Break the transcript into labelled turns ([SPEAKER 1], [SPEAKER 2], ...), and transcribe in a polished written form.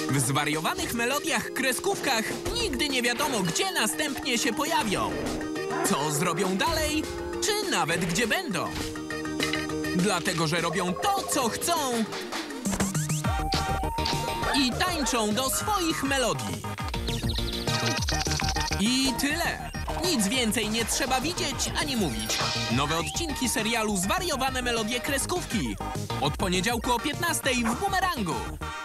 [SPEAKER 1] W zwariowanych melodiach kreskówkach nigdy nie wiadomo, gdzie następnie się pojawią. Co zrobią dalej, czy nawet gdzie będą. Dlatego, że robią to, co chcą i tańczą do swoich melodii. I tyle. Nic więcej nie trzeba widzieć ani mówić. Nowe odcinki serialu Zwariowane melodie kreskówki. Od poniedziałku o 15:00 w Bumerangu.